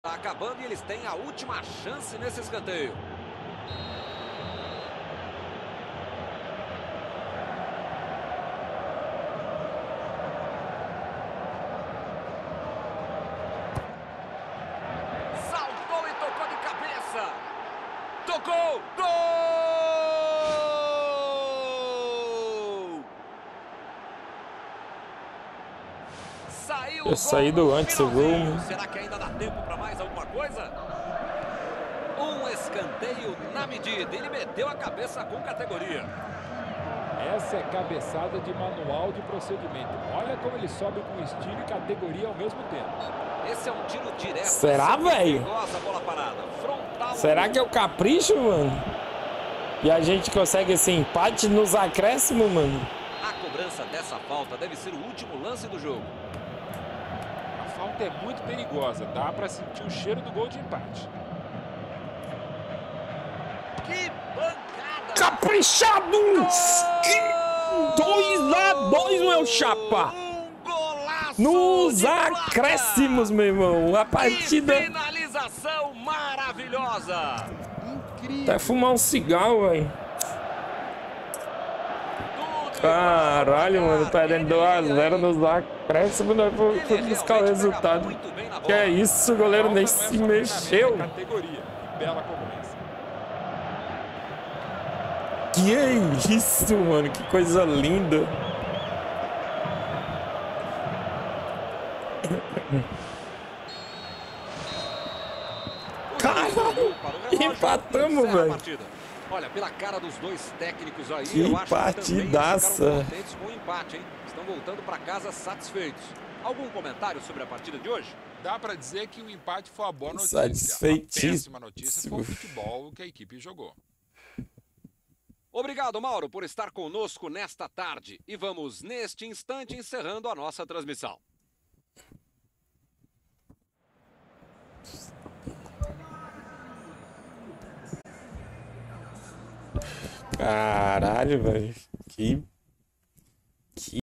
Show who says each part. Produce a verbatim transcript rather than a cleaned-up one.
Speaker 1: Tá acabando e eles têm a última chance nesse escanteio. Saltou e tocou de cabeça. Tocou! Gol! Saiu
Speaker 2: Eu saí do antes do gol.
Speaker 1: Será que ainda dá tempo para mais alguma coisa? Um escanteio na medida. Ele meteu a cabeça com categoria.
Speaker 3: Essa é cabeçada de manual de procedimento. Olha como ele sobe com estilo e categoria ao mesmo tempo.
Speaker 1: Esse é um tiro direto.
Speaker 2: Será, velho? Será que é o capricho, mano? E a gente consegue esse empate nos acréscimos, mano?
Speaker 1: A cobrança dessa falta deve ser o último lance do jogo.
Speaker 3: A falta é muito perigosa. Dá para sentir o cheiro do gol de empate.
Speaker 1: Que bancada!
Speaker 2: Caprichado! dois a dois, meu chapa!
Speaker 1: Um golaço!
Speaker 2: Nos acréscimos, meu irmão! A partida...
Speaker 1: Que finalização maravilhosa! Incrível!
Speaker 2: Até fumar um cigarro, velho. Caralho, mano, perdendo dois a zero nos acréscimos, nós vamos buscar o resultado. Que é isso, o goleiro nem se mexeu.
Speaker 3: Categoria. Bela cobrança.
Speaker 2: Que é isso, mano, que coisa linda. Caralho, empatamos, velho.
Speaker 1: Olha, pela cara dos dois técnicos aí,
Speaker 2: que
Speaker 1: eu acho
Speaker 2: partidaça.
Speaker 1: que também contentes com o empate, hein? Estão voltando para casa satisfeitos. Algum comentário sobre a partida de hoje?
Speaker 3: Dá para dizer que o empate foi a boa notícia.
Speaker 2: Satisfeitíssimo.
Speaker 3: A péssima notícia foi o futebol que a equipe jogou.
Speaker 1: Obrigado, Mauro, por estar conosco nesta tarde. E vamos, neste instante, encerrando a nossa transmissão.
Speaker 2: Caralho, velho. Que